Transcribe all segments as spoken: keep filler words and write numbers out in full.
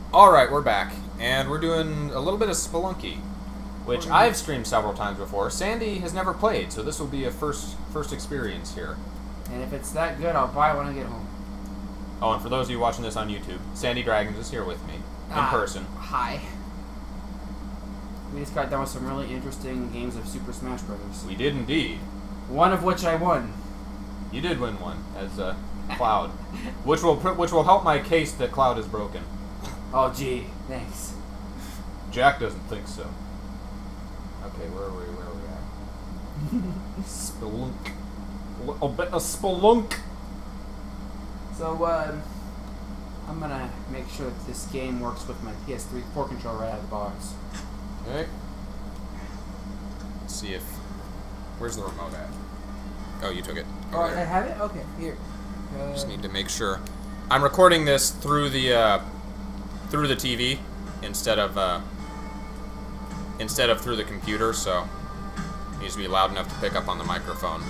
Alright, we're back. And we're doing a little bit of Spelunky, which I've streamed several times before. Sandy has never played, so this will be a first first experience here. And if it's that good, I'll buy it when I get home. Oh, and for those of you watching this on YouTube, SandyDragginz is here with me, in ah, person. Hi. We just got done with some really interesting games of Super Smash Brothers. We did indeed. One of which I won. You did win one, as uh, Cloud. which will which will help my case that Cloud is broken. Oh, gee. Thanks. Jack doesn't think so. Okay, where are we? Where are we at? Spelunk. A bit of Spelunk. So, uh, I'm gonna make sure that this game works with my P S three four controller right out of the box. Okay. Let's see if... Where's the remote at? Oh, you took it. Oh, there. I have it? Okay, here. Uh, Just need to make sure. I'm recording this through the, uh, through the T V instead of, uh, instead of through the computer, so it needs to be loud enough to pick up on the microphone.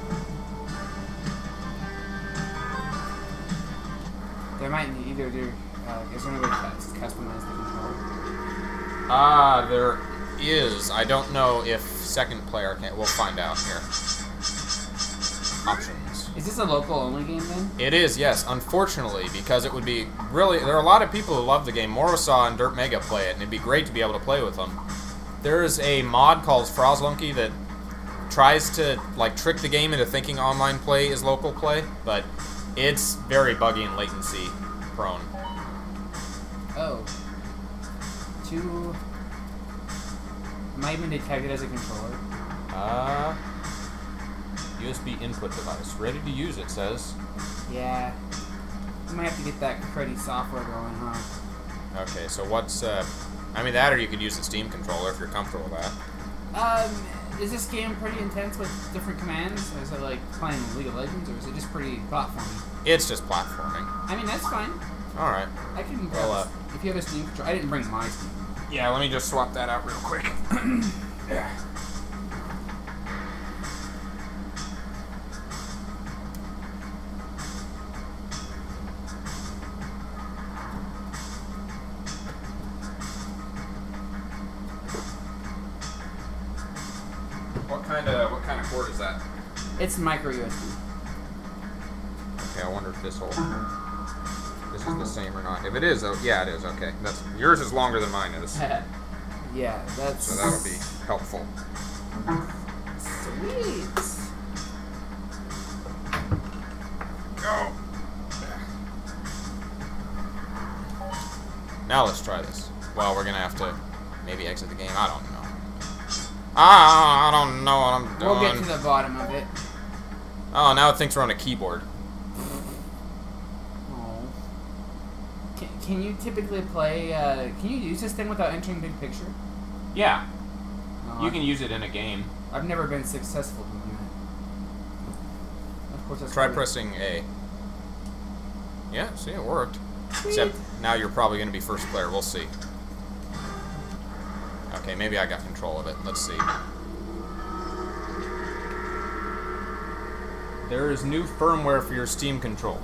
There might be either do. Uh, is there any way to customize the controller? Ah, there is. I don't know if second player can. We'll find out here. Options. Is this a local only game then? It is, yes. Unfortunately, because it would be really. There are a lot of people who love the game. Morosaw and Dirt Mega play it, and it'd be great to be able to play with them. There is a mod called Spelunky that tries to like trick the game into thinking online play is local play, but it's very buggy and latency prone. Oh. Two. Am I even detected as a controller? Uh. U S B input device. Ready to use, it says. Yeah. I might have to get that cruddy software going, huh? Okay, so what's, uh. I mean, that or you could use the Steam controller if you're comfortable with that. Um. Is this game pretty intense with different commands? Or is it like playing League of Legends, or is it just pretty platforming? It's just platforming. I mean, that's fine. Alright. I can Well, uh, if you have a Steam controller. I didn't bring my Steam. Yeah, let me just swap that out real quick. Yeah. What kind of what kind of cord is that? It's micro U S B. Okay, I wonder if this whole this is the same or not. If it is, oh yeah, it is. Okay, that's yours is longer than mine is. Yeah, that's. So that'll be helpful. Sweet. Go. Now let's try this. Well, we're gonna have to maybe exit the game. I don't know. Ah, I don't know what I'm doing. We'll get to the bottom of it. Oh, now it thinks we're on a keyboard. Oh. Can, can you typically play, uh, can you use this thing without entering big picture? Yeah. No, You can use it in a game. I've never been successful doing that. Of course, that's Try funny. pressing A. Yeah, see, it worked. Sweet. Except now you're probably going to be first player. We'll see. Okay, maybe I got control of it. Let's see. There is new firmware for your Steam controller.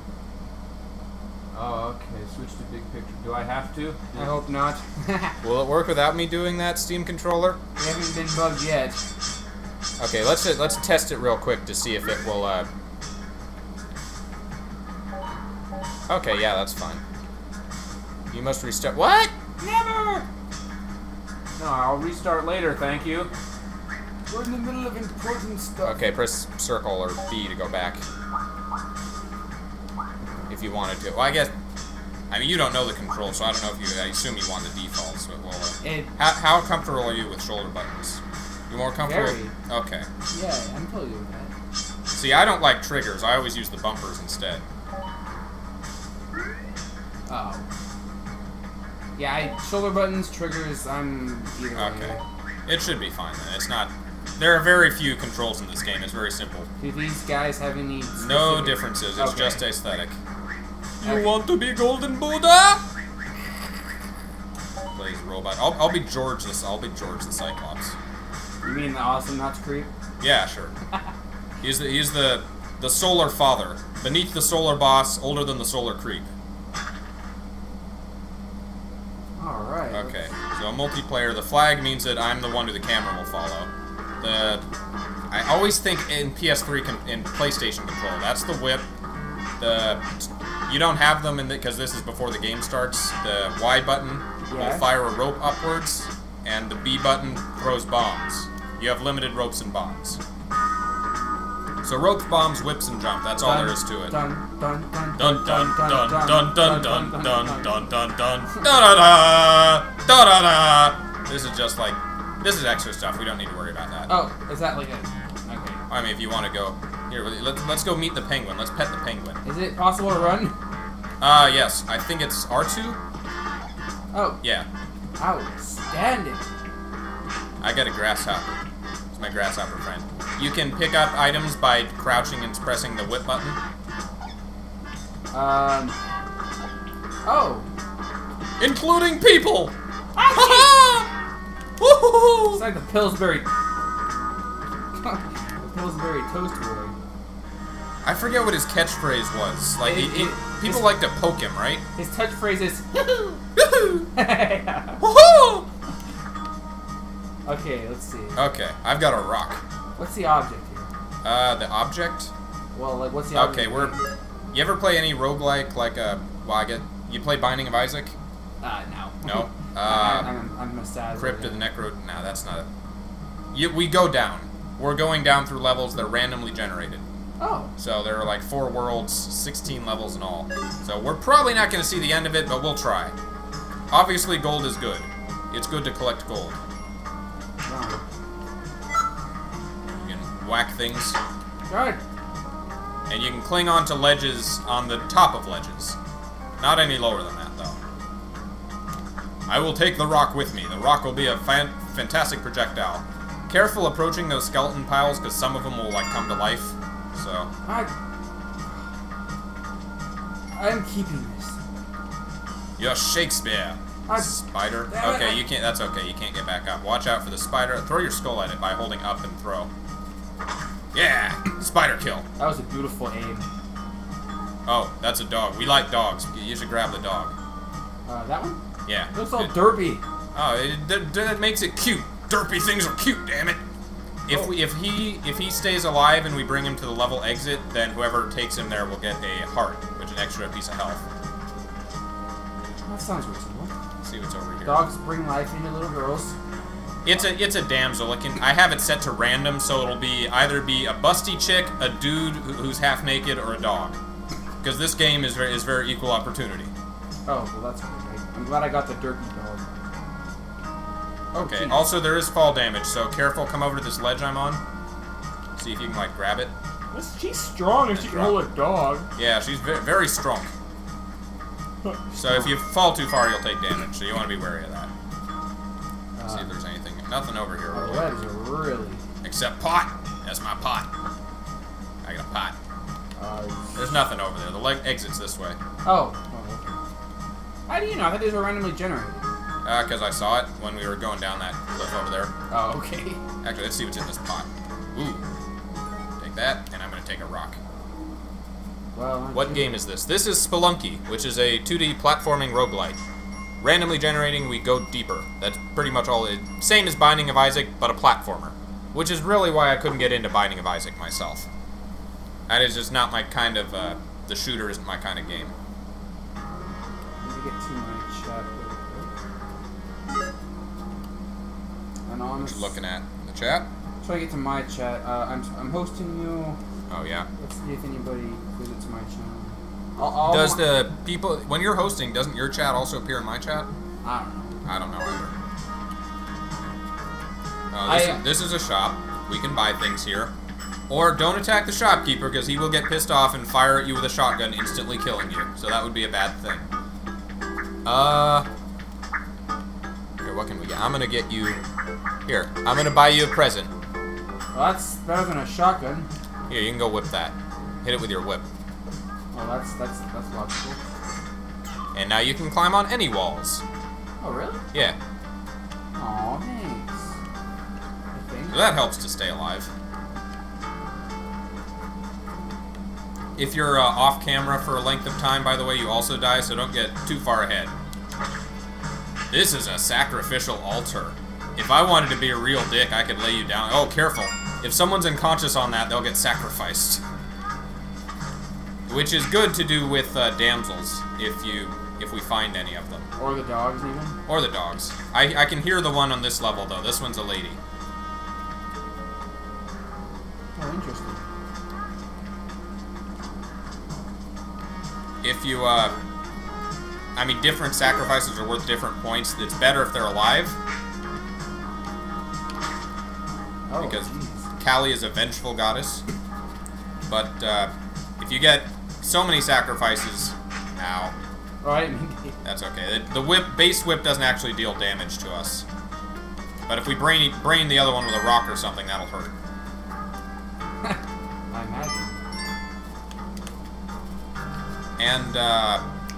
Oh, okay. Switch to big picture. Do I have to? I hope not. Will it work without me doing that, Steam controller? We haven't been bugged yet. Okay, let's let's test it real quick to see if it will. Uh... Okay, yeah, that's fine. You must restart. What? Never! No, I'll restart later, thank you. We're in the middle of important stuff. Okay, press circle or B to go back. If you wanted to. Well, I guess... I mean, you don't know the control, so I don't know if you... I assume you want the defaults, but well... Uh, It, how, how comfortable are you with shoulder buttons? You more comfortable? Very. Okay. yeah, I'm totally doing that. See, I don't like triggers. I always use the bumpers instead. Oh. Yeah, I, shoulder buttons, triggers, I'm either Okay. way. It should be fine, then. It's not... There are very few controls in this game. It's very simple. Do these guys have any No specific- differences. It's Okay. just aesthetic. You Okay. want to be Golden Buddha? Plays robot. I'll, I'll be George this. I'll be George the Cyclops. You mean the awesome nuts creep? Yeah, sure. he's the he's the the solar father, beneath the solar boss, older than the solar creep. Okay, so multiplayer, the flag means that I'm the one who the camera will follow. The... I always think in P S three, con in PlayStation control, that's the whip. The... You don't have them in because this is before the game starts. The Y button Yeah. will fire a rope upwards, and the B button throws bombs. You have limited ropes and bombs. So ropes, bombs, whips, and jump. That's all Dun, there is to it. Dun dun dun Dun dun dun dun dun dun dun dun dun dun dun da da da da da. This is just like this is extra stuff. We don't need to worry about that. Oh, is that like a? Okay. I mean, if you want to go here, let's let's go meet the penguin. Let's pet the penguin. Is it possible to run? Uh, yes. I think it's R two. Oh. Yeah. Outstanding. I got a grasshopper. It's my grasshopper friend. You can pick up items by crouching and pressing the whip button. Um. Oh. Including people! It's like the Pillsbury. the Pillsbury toast boy. I forget what his catchphrase was. Like, It- he, he, it- people it's- like to poke him, right? His touch phrase is. Woohoo! Yeah. Woohoo! Okay, let's see. Okay, I've got a rock. What's the object here? Uh, the object? Well, like, what's the object? Okay, we're... You ever play any roguelike, like, uh, well, I get... You play Binding of Isaac? Uh, no. No? I, Uh, I'm, I'm a sad. Crypt of the Necro... No, that's not it. You, we go down. We're going down through levels that are randomly generated. Oh. So there are like four worlds, sixteen levels in all. So we're probably not going to see the end of it, but we'll try. Obviously, gold is good. It's good to collect gold. Wow. You can whack things, Good. and you can cling on to ledges on the top of ledges. Not any lower than that, though. I will take the rock with me. The rock will be a fan fantastic projectile. Careful approaching those skeleton piles, because some of them will, like, come to life. So... I. I'm keeping this. You're Shakespeare. I- Spider. Damn it, Okay, I- you can't. That's okay. You can't get back up. Watch out for the spider. Throw your skull at it by holding up and throw. Yeah, spider kill. That was a beautiful aim. Oh, that's a dog. We like dogs. You should grab the dog. Uh, that one? Yeah. It looks all good. derpy. Oh, it, that, that makes it cute. Derpy things are cute. Damn it. If Oh. we, if he if he stays alive and we bring him to the level exit, then whoever takes him there will get a heart, which is an extra piece of health. That sounds reasonable. Let's see what's over here. Dogs bring life into little girls. It's a it's a damsel. It can, I have it set to random, so it'll be either be a busty chick, a dude who, who's half naked, or a dog. Because this game is very is very equal opportunity. Oh, well that's good. I'm glad I got the derpy dog. Oh, Okay. geez. Also, there is fall damage, so careful. Come over to this ledge I'm on. See if you can like grab it. This- She's strong if she can hold a dog. Yeah, she's very very strong. So if you fall too far, you'll take damage. So you want to be wary of that. Let's see if there's anything. Nothing over here. Oh, Really. that is a really. Except pot. That's my pot. I got a pot. Uh, There's nothing over there. The leg exits this way. oh. oh okay. How do you know? I thought these were randomly generated. Uh, because I saw it when we were going down that cliff over there. Oh, okay. Actually, let's see what's in this pot. Ooh. Take that, and I'm going to take a rock. Well, I'm What too- game is this? This is Spelunky, which is a two D platforming roguelite. Randomly generating, we go deeper. That's pretty much all it... Same as Binding of Isaac, but a platformer. Which is really why I couldn't get into Binding of Isaac myself. That is just not my kind of, uh... The shooter isn't my kind of game. Let me get to my chat really quick. Anonymous. What you looking at? In the chat? So I get to my chat. Uh, I'm I'm hosting you. Oh, yeah. Let's see if anybody visits my channel. I'll, I'll Does the people... When you're hosting, doesn't your chat also appear in my chat? I don't know. I don't know either. Uh, this, I, is, this is a shop. We can buy things here. Or don't attack the shopkeeper, because he will get pissed off and fire at you with a shotgun, instantly killing you. So that would be a bad thing. Uh... Here, what can we get? I'm gonna get you... Here, I'm gonna buy you a present. Well, that's better than a shotgun. Here, you can go whip that. Hit it with your whip. Oh, that's that's that's logical. And now you can climb on any walls. Oh, really? Yeah. Aw, thanks. I think. So that helps to stay alive. If you're uh, off camera for a length of time, by the way, you also die, so don't get too far ahead. This is a sacrificial altar. If I wanted to be a real dick, I could lay you down. Oh, careful. If someone's unconscious on that, they'll get sacrificed. Which is good to do with uh, damsels, if you, if we find any of them. Or the dogs, even? Or the dogs. I, I can hear the one on this level, though. This one's a lady. Oh, interesting. If you, uh... I mean, different sacrifices are worth different points. It's better if they're alive. Oh, because geez. Kali is a vengeful goddess. But, uh... if you get so many sacrifices... Ow. Right. That's okay. The, the whip, base whip doesn't actually deal damage to us. But if we brain, brain the other one with a rock or something, that'll hurt. I imagine. And, uh...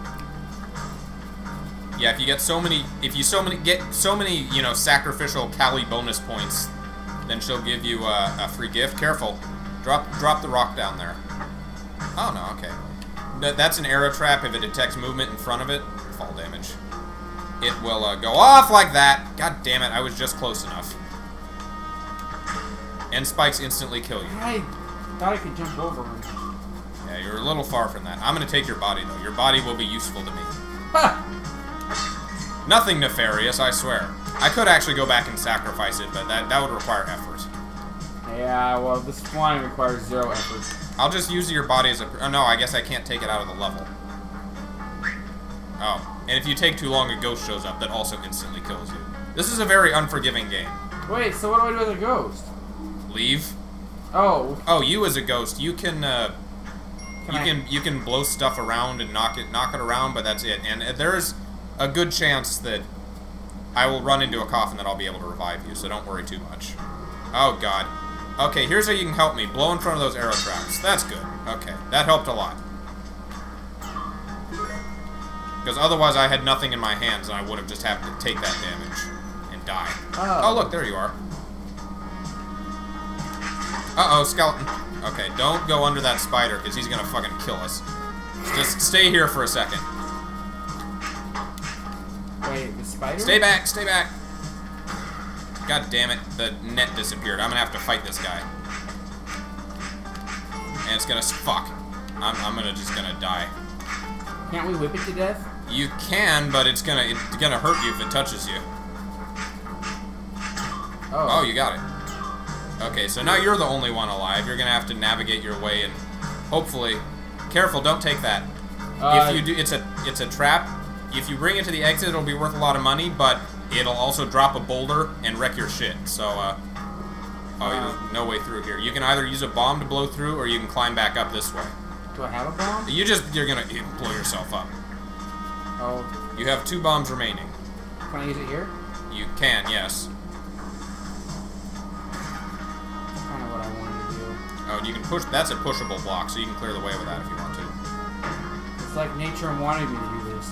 yeah, if you get so many... If you so many get so many, you know, sacrificial Kali bonus points, then she'll give you a, a free gift. Careful. Drop, drop the rock down there. Oh, no, okay. That's an arrow trap. If it detects movement in front of it, fall damage. It will uh, go off like that. God damn it, I was just close enough. And spikes instantly kill you. I thought I could jump over him. Yeah, you're a little far from that. I'm gonna take your body, though. Your body will be useful to me. Ha! Nothing nefarious, I swear. I could actually go back and sacrifice it, but that, that would require effort. Yeah, well, this flying requires zero effort. I'll just use your body as a... Oh, no, I guess I can't take it out of the level. Oh. And if you take too long, a ghost shows up that also instantly kills you. This is a very unforgiving game. Wait, so what do I do with a ghost? Leave. Oh. Oh, you as a ghost, you can, uh... Can you I... can you can blow stuff around and knock it knock it around, but that's it. And uh, there's a good chance that I will run into a coffin that I'll be able to revive you, so don't worry too much. Oh, God. Okay, here's how you can help me. Blow in front of those arrow traps. That's good. Okay, that helped a lot. Because otherwise I had nothing in my hands and I would have just had to take that damage and die. Oh, oh look, there you are. Uh-oh, skeleton. Okay, don't go under that spider because he's going to fucking kill us. Just stay here for a second. Wait, the spider? Stay back, stay back. God damn it, the net disappeared. I'm gonna have to fight this guy. And it's gonna... Fuck. I'm, I'm gonna just gonna die. Can't we whip it to death? You can, but it's gonna it's gonna hurt you if it touches you. Oh. Oh, you got it. Okay, so now you're the only one alive. You're gonna have to navigate your way and hopefully... Careful, don't take that. Uh, if you do... It's a, it's a trap. If you bring it to the exit, it'll be worth a lot of money, but... It'll also drop a boulder and wreck your shit, so, uh... Oh, uh, there's no way through here. You can either use a bomb to blow through, or you can climb back up this way. Do I have a bomb? You just... You're gonna blow yourself up. Oh. You have two bombs remaining. Can I use it here? You can, yes. That's kind of what I wanted to do. Oh, and you can push... That's a pushable block, so you can clear the way with that if you want to. It's like nature wanted me to do this.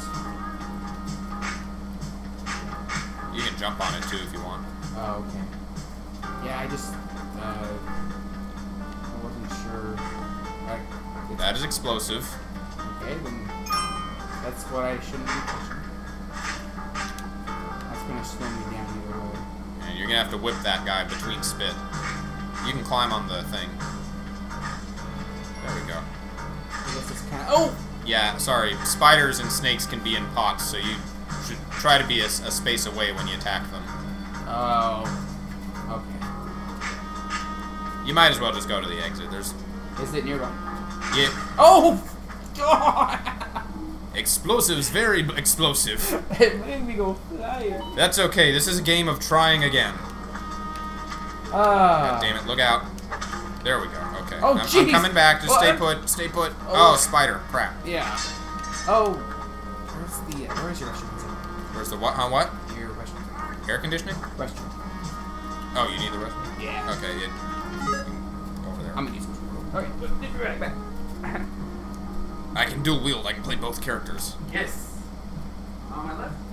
You can jump on it, too, if you want. Oh, okay. Yeah, I just, uh, I wasn't sure. I, That is explosive. Okay, then that's what I shouldn't be touching. That's gonna slow me down either way. And you're gonna have to whip that guy between spit. You can climb on the thing. There we go. I guess it's kind of... Oh! Yeah, sorry. Spiders and snakes can be in pots, so you should try to be a, a space away when you attack them. Oh. Okay. You might as well just go to the exit. There's... Is it nearby? Yeah. Oh! God! Explosives, very explosive. It made me go flying. That's okay. This is a game of trying again. Ah. God damn it. Look out. There we go. Okay. Oh, I'm, I'm jeez. coming back. Just stay What? put. Stay put. Oh. Oh, spider. Crap. Yeah. Oh. Where's the... Uh, where's your restroom? Where's the what? Huh, what? Your restroom. Air conditioning? Restroom. Oh, you need the restroom? Yeah. Okay, yeah. Over there. I'm gonna use it. Okay. Be right back. I can dual wield. I can play both characters. Yes. On my left.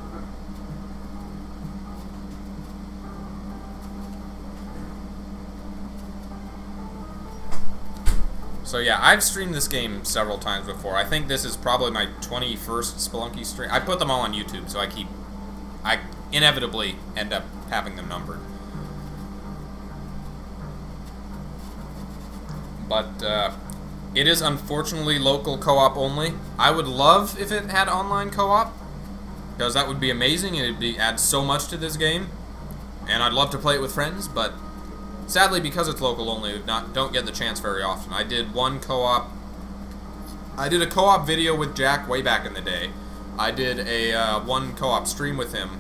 So yeah, I've streamed this game several times before. I think this is probably my twenty-first Spelunky stream. I put them all on YouTube, so I keep I inevitably end up having them numbered. But uh, it is unfortunately local co-op only. I would love if it had online co-op, because that would be amazing and it'd be add so much to this game. And I'd love to play it with friends, but sadly because it's local only, we not don't get the chance very often. I did one co-op. I did a co-op video with Jack way back in the day. I did a uh, one co-op stream with him.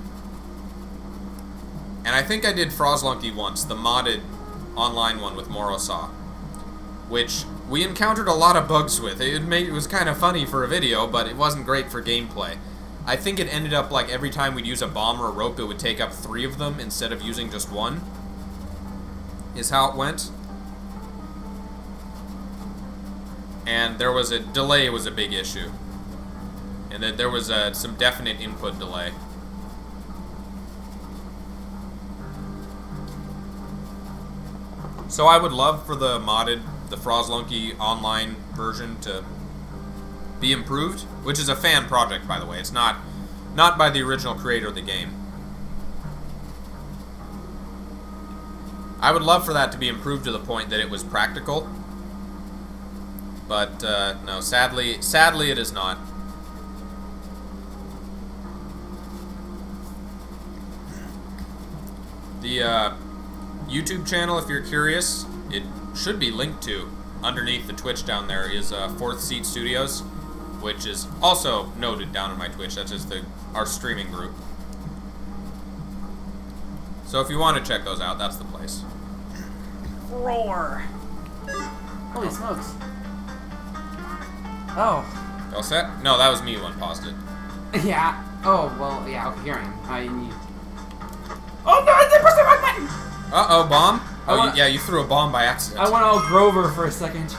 And I think I did Frozlunky once, the modded online one with Morosaw, which we encountered a lot of bugs with. It made it was kind of funny for a video, but it wasn't great for gameplay. I think it ended up like every time we'd use a bomb or a rope, it would take up three of them instead of using just one, is how it went. And there was a delay was a big issue. And that there was uh, some definite input delay. So I would love for the modded, the Frozlunky online version to be improved, which is a fan project, by the way. It's not not by the original creator of the game. I would love for that to be improved to the point that it was practical. But uh, no, sadly, sadly it is not. The uh, YouTube channel, if you're curious, it should be linked to underneath the Twitch down there, is uh, Fourth Seat Studios, which is also noted down on my Twitch. That's just the our streaming group. So if you want to check those out, that's the place. Roar! Holy smokes! Oh. All set? No, that was me who unpaused it. Yeah. Oh well. Yeah. Okay. Here I am. I need. Oh no! I did press the wrong button. Uh oh, bomb. Oh wanna... yeah, you threw a bomb by accident. I went all Grover for a second.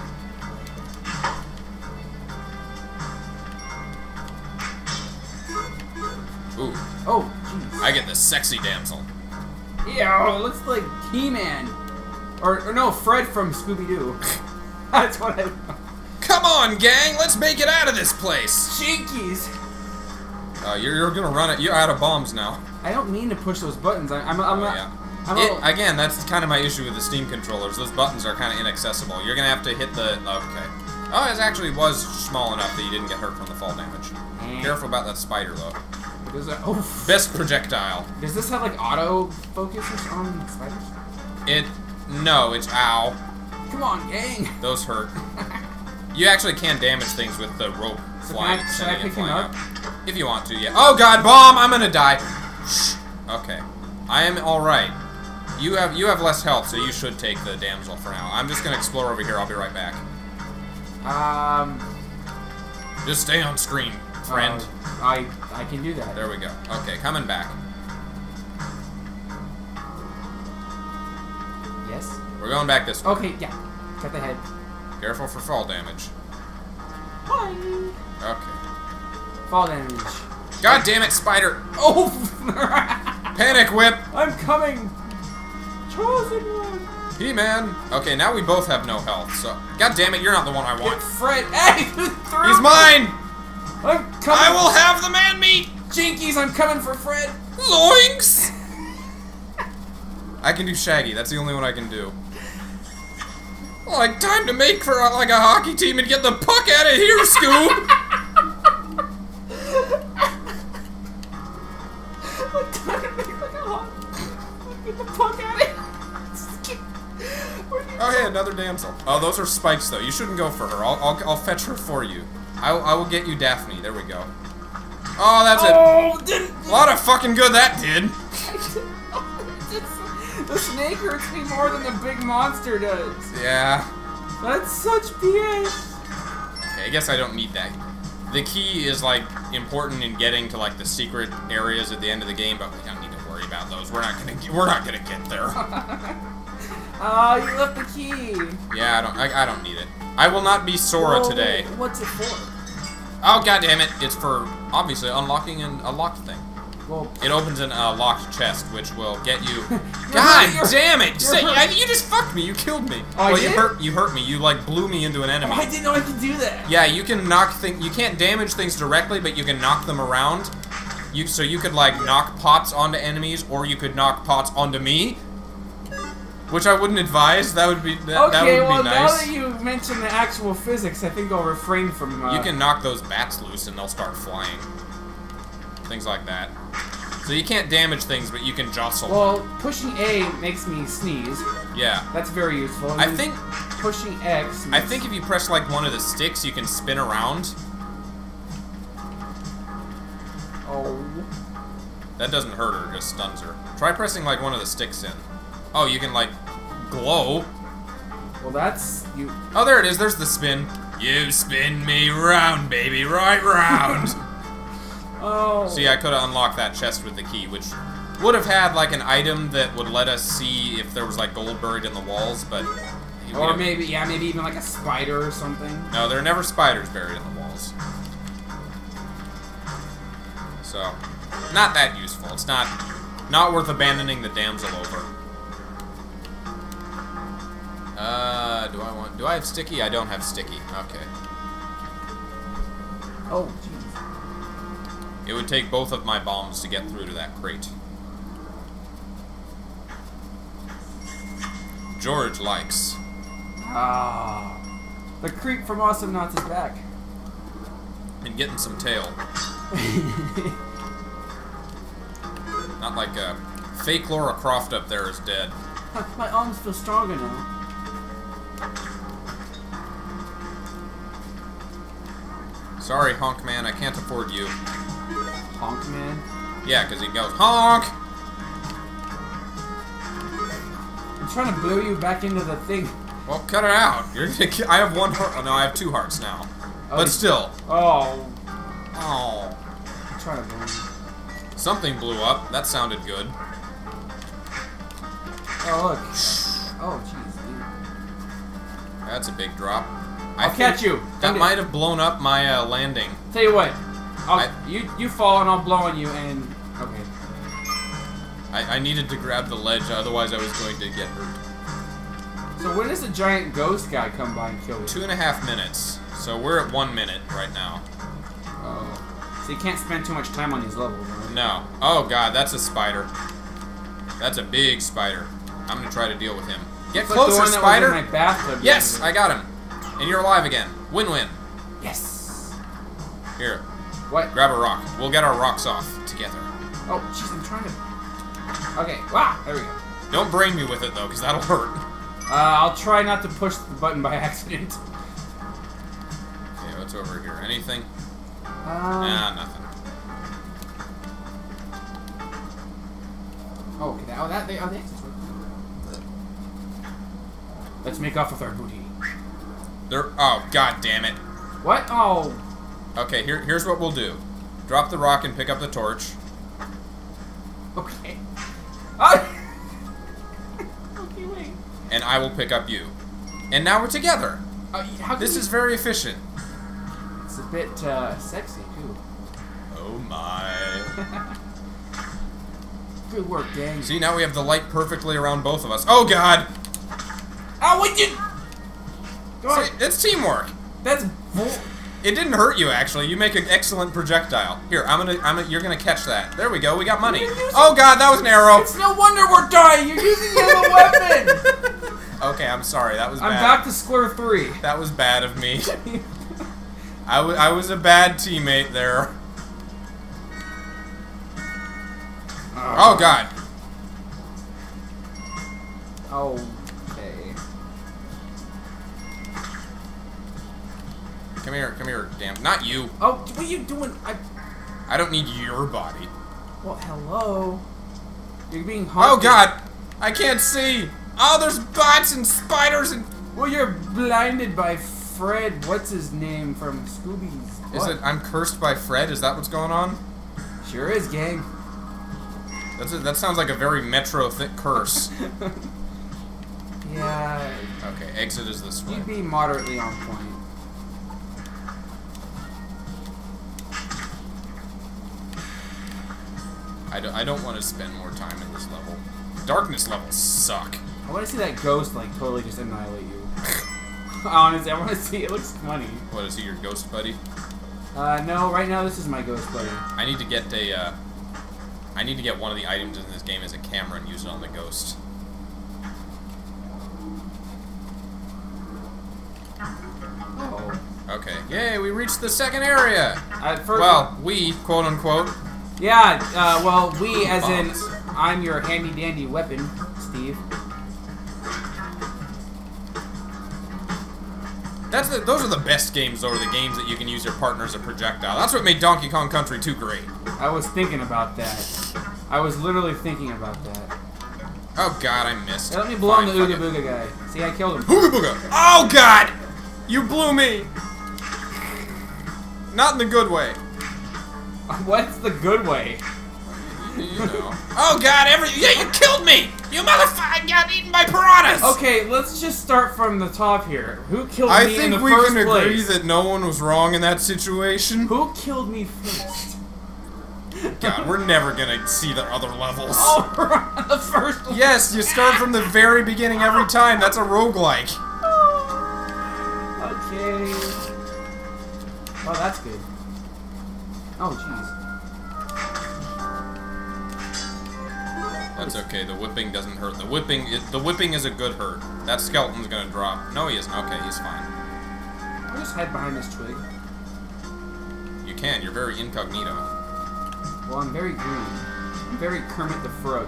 Ooh. Oh, jeez. I get the sexy damsel. Yeah, it looks like He-Man. Or, or no, Fred from Scooby-Doo. That's what I... Come on, gang! Let's make it out of this place! Jinkies! Uh, you're, you're gonna run it. You're out of bombs now. I don't mean to push those buttons. I, I'm, I'm oh, not... Yeah. I'm it, a, again, that's kind of my issue with the Steam controllers. Those buttons are kind of inaccessible. You're gonna have to hit the... Okay. Oh, it actually was small enough that you didn't get hurt from the fall damage. And Careful about that spider, though. Does that, oh. Best projectile. Does this have, like, auto focus on spiders? It... No, it's ow. Come on, gang! Those hurt. You actually can damage things with the rope So flying. can I, should I pick him up? Out. If you want to, yeah. Oh god, bomb! I'm gonna die. Shh. Okay. I am alright. You have you have less health, so you should take the damsel for now. I'm just gonna explore over here. I'll be right back. Um... Just stay on screen, friend. Uh, I I can do that. There we go. Okay, coming back. Yes? We're going back this way. Okay, yeah. Cut the head. Careful for fall damage. Hi! Okay. Fall damage. God damn it, spider! Oh! Panic whip! I'm coming! Chosen one! He-Man! Okay, now we both have no health, so... God damn it, you're not the one I want. Get Fred! Hey! He's mine! I'm coming! I will have the man meat! Jinkies, I'm coming for Fred! Loinks! I can do Shaggy, that's the only one I can do. Like, time to make for uh, like a hockey team and get the puck out of here, Scoob! What time to make like a hockey Get the puck out of here! Oh hey, another damsel. Oh, those are spikes though. You shouldn't go for her. I'll, I'll, I'll fetch her for you. I, I will get you Daphne. There we go. Oh, that's oh, it. Didn't, A lot of fucking good that did. The snake hurts me more than the big monster does. Yeah. That's such B S. Okay, I guess I don't need that. The key is like important in getting to like the secret areas at the end of the game, but we don't need to worry about those. We're not gonna get, we're not gonna get there. Oh, you left the key. Yeah, I don't I, I don't need it. I will not be Sora Whoa, today. What's it for? Oh god damn it! It's for obviously unlocking an, a locked thing. Well, it opens an uh, locked chest, which will get you. God God damn it! Say, I, you just fucked me. You killed me. Oh, well, I you did? hurt. You hurt me. You like blew me into an enemy. Oh, I didn't know I could do that. Yeah, you can knock things. You can't damage things directly, but you can knock them around. You so you could like knock pots onto enemies, or you could knock pots onto me, which I wouldn't advise. That would be that, okay, that would well, be nice. now that you mentioned the actual physics, I think I'll refrain from. Uh... You can knock those bats loose and they'll start flying. Things like that. So you can't damage things, but you can jostle. Well, pushing A makes me sneeze. Yeah. That's very useful. And I think pushing X. I think if you press like one of the sticks, you can spin around. Oh. That doesn't hurt her, it just stuns her. Try pressing like one of the sticks in. Oh, you can like glow. Well, that's you. Oh, there it is. There's the spin. You spin me round, baby, right round. Oh. See, I could have unlocked that chest with the key, which would have had like an item that would let us see if there was like gold buried in the walls, but. Or maybe, yeah, maybe even like a spider or something. No, there are never spiders buried in the walls. So, not that useful. It's not, not worth abandoning the damsel over. Uh, do I want? Do I have sticky? I don't have sticky. Okay. Oh, jeez. It would take both of my bombs to get through to that crate. George likes. Ah, the creep from Awesome Knots is back. And getting some tail. Not like a fake Laura Croft up there is dead. My arms feel stronger now. Sorry, Honk Man, I can't afford you. Honk Man? Yeah, because he goes, honk! I'm trying to blow you back into the thing. Well, cut it out. You're gonna, I have one heart. Oh, no, I have two hearts now. Oh, but still. Oh. Oh. I'm trying to blow you. Something blew up. That sounded good. Oh, look. Oh, jeez, dude. That's a big drop. I'll I catch you. That might have blown up my uh, landing. Tell you what. I'll, I, you you fall and I'll blow on you and... Okay. I, I needed to grab the ledge, otherwise I was going to get hurt. So when does the giant ghost guy come by and kill you? Two and a half minutes. So we're at one minute right now. Oh. So you can't spend too much time on these levels, right? No. Oh god, that's a spider. That's a big spider. I'm gonna try to deal with him. Get it's closer, like the one spider! That was in my bathtub yes, I got him. And you're alive again. Win-win. Yes. Here. What? Grab a rock. We'll get our rocks off together. Oh, jeez, I'm trying to... Okay, wow, there we go. Don't brain me with it, though, because that'll hurt. Uh, I'll try not to push the button by accident. Okay, what's over here? Anything? Um, nah, nothing. Oh, okay, that, oh, that, they, oh, they, let's make off with our booty. There, oh, god damn it. What? Oh. Okay, here, here's what we'll do. Drop the rock and pick up the torch. Okay. Oh! Okay, wait. And I will pick up you. And now we're together. Uh, how this you... is very efficient. It's a bit, uh, sexy, too. Oh my. Good work, gang. See, now we have the light perfectly around both of us. Oh god! Oh, wait, you... See, it's teamwork. That's bull... It didn't hurt you, actually. You make an excellent projectile. Here, I'm gonna, I'm gonna, you're gonna catch that. There we go. We got money. Oh god, that was an arrow. It's no wonder we're dying. You're using yellow weapon. Okay, I'm sorry. That was bad. I'm back to square three. That was bad of me. I was, I was a bad teammate there. Oh, oh god. Oh. Come here, come here, damn. Not you. Oh, what are you doing? I I don't need your body. Well, hello. You're being Oh haunted. god! I can't see! Oh, there's bats and spiders and... Well, you're blinded by Fred. What's his name from Scooby's? Is What? it I'm cursed by Fred? Is that what's going on? Sure is, gang. That's a, that sounds like a very Metro thick curse. Yeah. Okay, exit is this way. You'd be moderately on point. I don't, I don't want to spend more time in this level. Darkness levels suck. I want to see that ghost, like, totally just annihilate you. Honestly, I want to see it. It looks funny. What, is he your ghost buddy? Uh, no, right now this is my ghost buddy. I need to get a, uh, I need to get one of the items in this game as a camera and use it on the ghost. Oh. Okay. Yay, we reached the second area! At first, Well, we, quote unquote. yeah, uh, well, we as in, Bombs. I'm your handy-dandy weapon, Steve. That's the, those are the best games, though, are the games that you can use your partner as a projectile. That's what made Donkey Kong Country two great. I was thinking about that. I was literally thinking about that. Oh god, I missed. Hey, let me blow on the Fine, Ooga fuck it. Booga guy. See, I killed him. Ooga Booga! Oh god! You blew me! Not in the good way. What's the good way? You know. Oh god, every- yeah, you killed me! You motherfucker! I got eaten by piranhas! Okay, let's just start from the top here. Who killed I me in think the we first can place? agree that no one was wrong in that situation. Who killed me first? God, we're never gonna see the other levels. Oh, we're on the first one. Yes, you start from the very beginning every time. That's a roguelike. Okay. Oh, that's good. Oh, jeez. That's okay. The whipping doesn't hurt. The whipping, is, the whipping is a good hurt. That skeleton's gonna drop. No, he isn't. Okay, he's fine. I'll just hide behind this twig. You can. You're very incognito. Well, I'm very green. I'm very Kermit the Frog.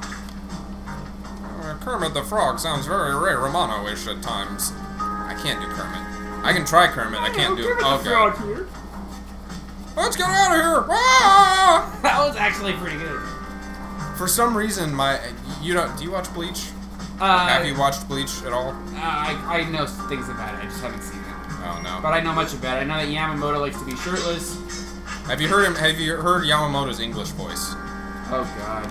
Uh, Kermit the Frog sounds very Ray Romano-ish at times. I can't do Kermit. I can try Kermit. I can't do. Kermit Oh the Frog god. here. Let's get out of here! Ah! That was actually pretty good. For some reason, my you don't. Do you watch Bleach? Uh, Have you watched Bleach at all? Uh, I, I know things about it. I just haven't seen it. Oh no. But I know much about it. I know that Yamamoto likes to be shirtless. Have you heard him? Have you heard Yamamoto's English voice? Oh god.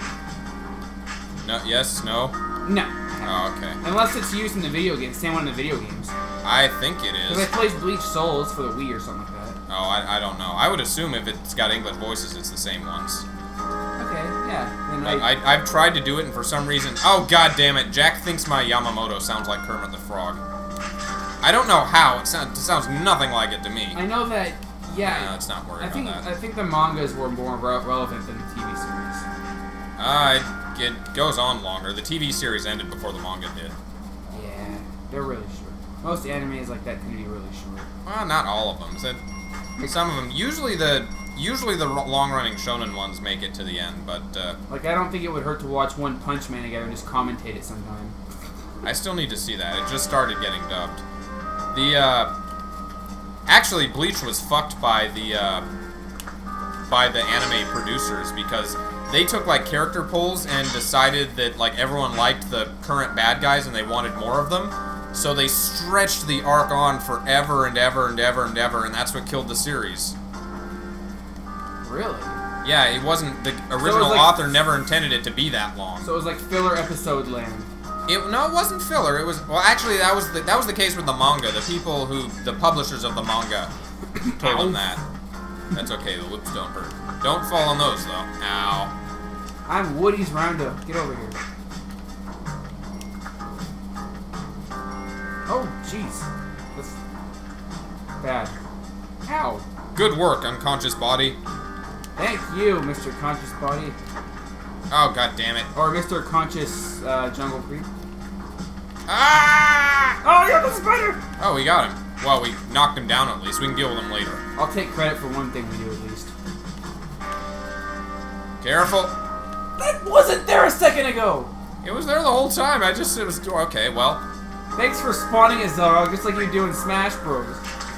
No. Yes. No. No. Oh, okay. Unless it's used in the video game, same one in the video games. I think it Because I is. plays Bleach Souls for the Wii or something like that. Oh, I, I don't know. I would assume if it's got English voices, it's the same ones. Okay, yeah. Then But I, I, I've tried to do it, and for some reason... Oh, god damn it. Jack thinks my Yamamoto sounds like Kermit the Frog. I don't know how. It, sound, it sounds nothing like it to me. I know that, yeah. No, let's not worry I think about that. I think the mangas were more re relevant than the T V series. Uh, it, it goes on longer. The T V series ended before the manga did. Yeah, they're really short. Most animes like that tend to be really short. Well, not all of them. So, some of them. Usually the usually the long-running shonen ones make it to the end, but uh, Like, I don't think it would hurt to watch One Punch Man together and just commentate it sometime. I still need to see that. It just started getting dubbed. The uh, actually Bleach was fucked by the uh, by the anime producers because they took like character polls and decided that like everyone liked the current bad guys and they wanted more of them. So they stretched the arc on forever and ever and ever and ever, and that's what killed the series. Really? Yeah, it wasn't, the original like, author never intended it to be that long. So it was like filler episode land. It, no, it wasn't filler. It was, well, actually, that was the, that was the case with the manga. The people who, the publishers of the manga told them that. That's okay, the lips don't hurt. Don't fall on those, though. Ow. I'm Woody's Roundup. Get over here. Oh, jeez. That's bad. Ow. Good work, unconscious body. Thank you, Mister Conscious Body. Oh, god damn it. Or Mister Conscious uh, Jungle Creep. Ah! Oh, yeah, the spider! Oh, we got him. Well, we knocked him down at least. We can deal with him later. I'll take credit for one thing we do at least. Careful. That wasn't there a second ago! It was there the whole time. I just, it was, okay, well. Thanks for spawning a Xelrog, just like you do in Smash Bros.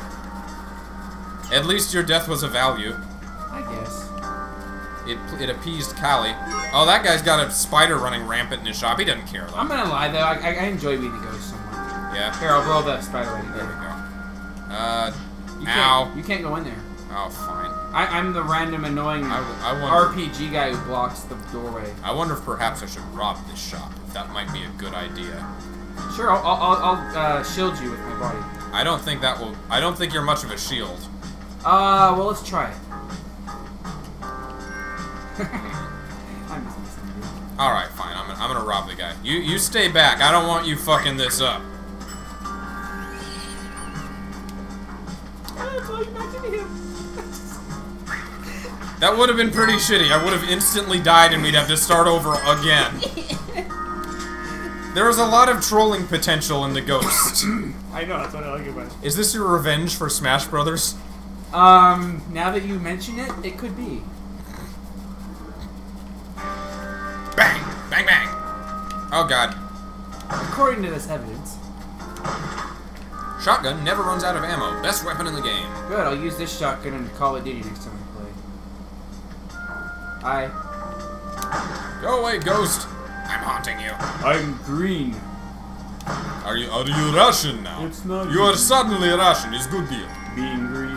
At least your death was of value. I guess. It, it appeased Callie. Oh, that guy's got a spider running rampant in his shop. He doesn't care, though. I'm gonna lie, though. I, I, I enjoy being a ghost somewhat. Yeah? Here, I'll blow that spider right There we there. go. Uh, You ow. can't, you can't go in there. Oh, fine. I, I'm the random annoying I, I wonder, R P G guy who blocks the doorway. I wonder if perhaps I should rob this shop. If that might be a good idea. Sure, I'll, I'll, I'll uh, shield you with my body. I don't think that will... I don't think you're much of a shield. Uh, well, let's try it. I'm just messing with you. Alright, fine. I'm, I'm gonna rob the guy. You, you stay back. I don't want you fucking this up. That would have been pretty shitty. I would have instantly died and we'd have to start over again. There was a lot of trolling potential in the ghost. I know, that's what I like about it. Is this your revenge for Smash Brothers? Um, now that you mention it, it could be. Bang! Bang, bang! Oh, God. According to this evidence. Shotgun never runs out of ammo. Best weapon in the game. Good, I'll use this shotgun in Call of Duty next time I play. Hi. Go away, ghost. I'm haunting you. I'm green. Are you are you Russian now? It's not You are green. suddenly Russian. It's good deal. Being green.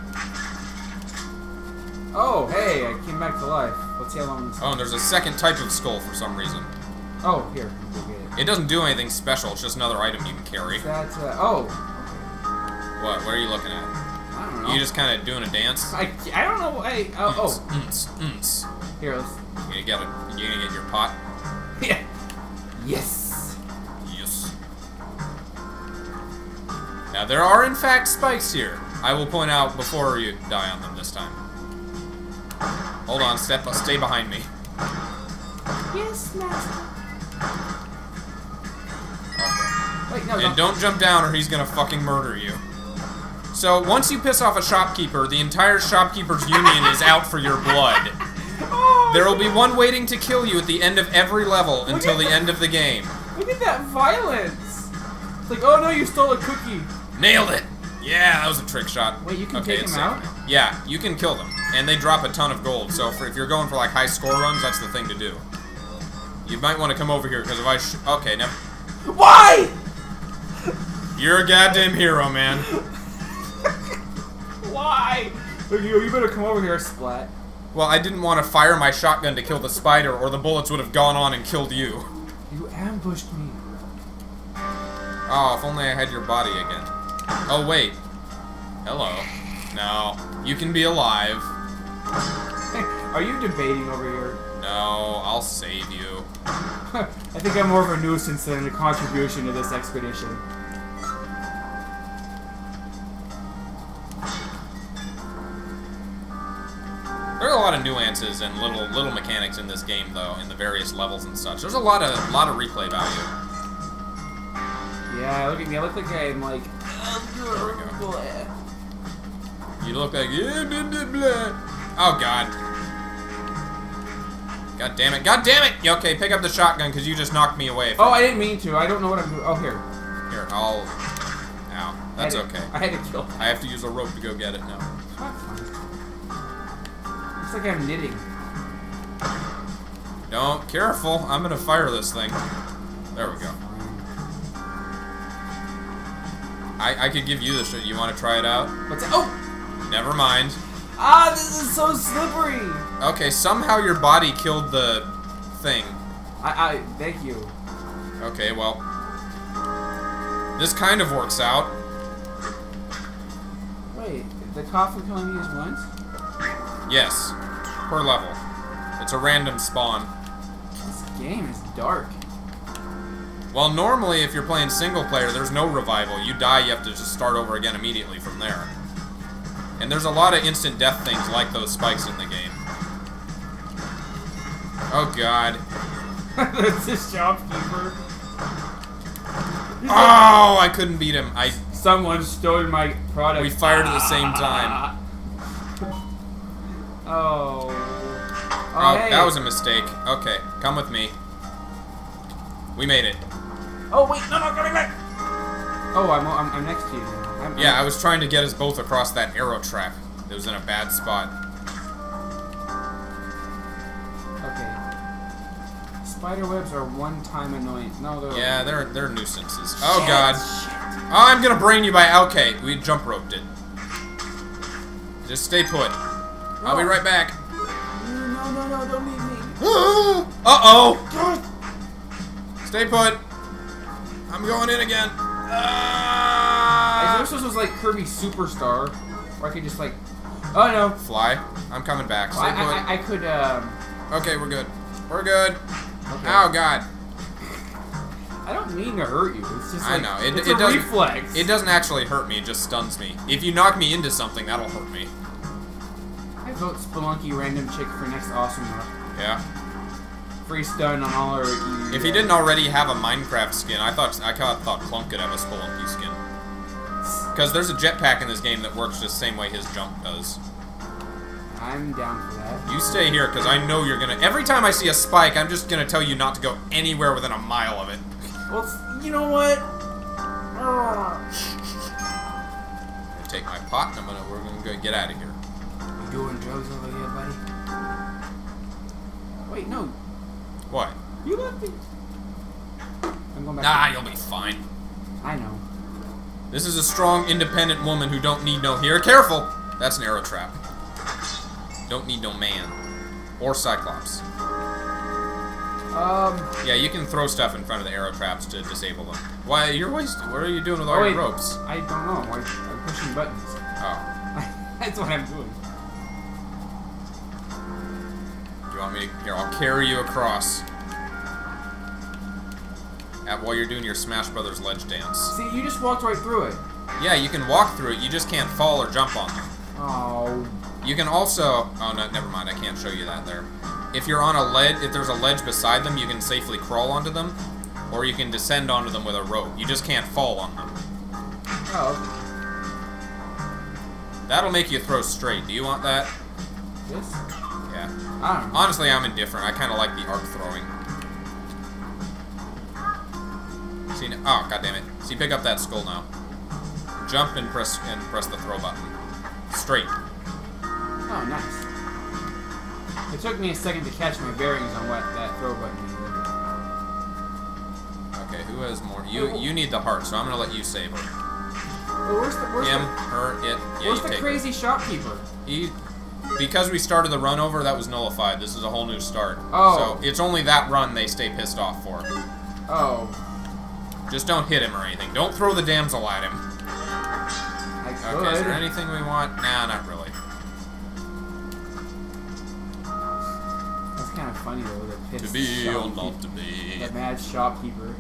Oh, hey, I came back to life. Let's see how long this Oh, and there's a second type of skull for some reason. Oh, here. We'll get it. It doesn't do anything special. It's just another item you can carry. Is that, uh, oh. What? What are you looking at? I don't know. You just kind of doing a dance? I, I don't know. I, oh, oh. Unts, unts. Here, let's. You get it. You gonna get your pot? Yeah. Yes. Yes. Now there are in fact spikes here. I will point out before you die on them this time. Hold on, step, stay behind me. Yes, master. Okay. Wait, no, And don't. don't jump down or he's gonna fucking murder you. So once you piss off a shopkeeper, the entire shopkeeper's union is out for your blood. Oh, There will be one waiting to kill you at the end of every level Look until at the that. end of the game. Look at that violence. It's like, oh no, you stole a cookie. Nailed it! Yeah, that was a trick shot. Wait, you can okay, take it's him safe out? now. Yeah, you can kill them. And they drop a ton of gold, so for, if you're going for like high score runs, that's the thing to do. You might want to come over here, because if I sh- Okay, now... Why? You're a goddamn hero, man. Why? Look, you, you better come over here, Splat. Well, I didn't want to fire my shotgun to kill the spider, or the bullets would have gone on and killed you. You ambushed me. Oh, if only I had your body again. Oh, wait. Hello. No. You can be alive. Hey, are you debating over here? No, I'll save you. I think I'm more of a nuisance than a contribution to this expedition. There are a lot of nuances and little little mechanics in this game, though, in the various levels and such. There's a lot of lot of replay value. Yeah, look at me. I look like I'm like. There we go. You look like yeah, blah, blah, blah. Oh God. God damn it! God damn it! Yeah, okay, pick up the shotgun because you just knocked me away. Oh, I didn't mean to. I don't know what I'm doing. Oh, here. Here, I'll. Ow. That's I had okay. to, I had to kill. I have to use a rope to go get it now. Looks like I'm knitting. Don't. Careful. I'm gonna fire this thing. There we go. I I could give you this shit. You want to try it out? What's that? Oh! Never mind. Ah, this is so slippery. Okay, somehow your body killed the thing. I I thank you. Okay, well, this kind of works out. Wait, the coffin can only be used once? Yes, per level. It's a random spawn. This game is dark. Well, normally if you're playing single player, there's no revival. You die, you have to just start over again immediately from there. And there's a lot of instant death things like those spikes in the game. Oh God. That's the shopkeeper. Oh, I couldn't beat him. I. Someone stole my product. We fired at the same time. Oh. Oh, Oh, hey. that was a mistake. Okay, come with me. We made it. Oh wait, no, no, coming back. Oh, I'm I'm, I'm next to you. I'm, Yeah, I'm, I was trying to get us both across that arrow trap. It was in a bad spot. Okay. Spider webs are one-time annoyance. No, they're. Yeah, they're they're nuisances. Oh Shit, God. shit. Oh, I'm gonna brain you by. Okay, we jump roped it. Just stay put. I'll be right back. No, no, no, don't leave me. Uh oh. Stay put. I'm going in again. I Uh, wish this was like Kirby Superstar, where I could just like. Oh no. Fly. I'm coming back. Stay I, put. I, I could. Um, Okay, we're good. We're good. okay. Oh God. I don't mean to hurt you. It's just I like, know. It, it's it a doesn't. reflex. It doesn't actually hurt me. It just stuns me. If you knock me into something, that'll hurt me. I've vote Spelunky random chick for next awesome look. Yeah. Free stun on all our... If he didn't already have a Minecraft skin, I thought I thought Clunk could have a Spelunky skin. Because there's a jetpack in this game that works just the same way his jump does. I'm down for that. You stay here, because I know you're gonna... Every time I see a spike, I'm just gonna tell you not to go anywhere within a mile of it. Well, you know what? I'm gonna take my pot, and I'm gonna, we're gonna go get out of here. You doing drugs over here, buddy? Wait, no. What? You left me. I'm going back. Nah, you'll be fine. I know. This is a strong, independent woman who don't need no here. Careful! That's an arrow trap. Don't need no man. Or Cyclops. Um. Yeah, you can throw stuff in front of the arrow traps to disable them. Why, you're wasting. What are you doing with all oh, your wait, ropes? I don't know. I, I'm pushing buttons. Oh. That's what I'm doing. You want me to... Here, I'll carry you across. At, while you're doing your Smash Brothers ledge dance. See, you just walked right through it. Yeah, you can walk through it, you just can't fall or jump on them. Oh. You can also... Oh, no, never mind, I can't show you that there. If you're on a ledge, if there's a ledge beside them, you can safely crawl onto them, or you can descend onto them with a rope. You just can't fall on them. Oh. That'll make you throw straight. Do you want that? This? Yeah. I don't know. Honestly, I'm indifferent. I kind of like the arc throwing. See, oh, goddammit. See, pick up that skull now. Jump and press and press the throw button. Straight. Oh, nice. It took me a second to catch my bearings on what that throw button is. Okay, who has more? You you need the heart, so I'm gonna let you save her. Well, where's the where's Him, the, her, it. Yeah, where's you the take crazy her. shopkeeper? He, because we started the run over, that was nullified. This is a whole new start. Oh. So it's only that run they stay pissed off for. Oh. Just don't hit him or anything. Don't throw the damsel at him. I could. Okay, is there anything we want? Nah, not really. That's kind of funny though, the pissed To be or shopkeeper. not to be. The mad shopkeeper.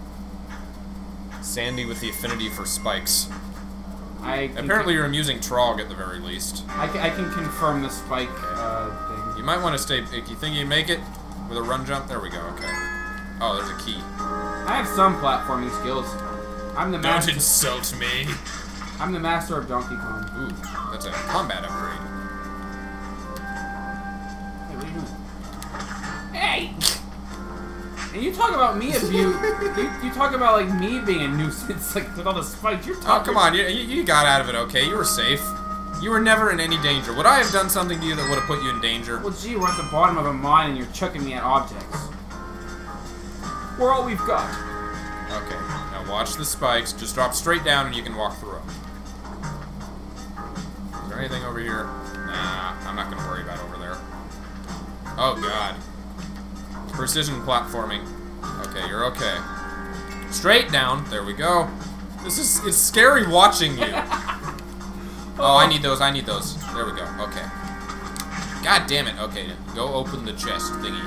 Sandy with the affinity for spikes. I can Apparently you're amusing Trog at the very least. I can, I can confirm the spike uh, thing. You might want to stay... If you think you make it with a run jump, there we go, okay. Oh, there's a key. I have some platforming skills. I'm the master. Don't insult me. I'm the master of Donkey Kong. Ooh, that's a combat upgrade. Hey, what are you doing? Hey! And you talk about me abuse. you, you talk about like me being a nuisance, like with all the spikes. You're talking. Oh, come on, you, you got out of it okay. You were safe. You were never in any danger. Would I have done something to you that would have put you in danger? Well, gee, we're at the bottom of a mine and you're chucking me at objects. We're all we've got. Okay, now watch the spikes. Just drop straight down and you can walk through them. Is there anything over here? Nah, I'm not going to worry about over there. Oh, God. Precision platforming. Okay, you're okay. Straight down. There we go. This is... It's scary watching you. Oh, I need those. I need those. There we go. Okay. God damn it. Okay, go open the chest thingy.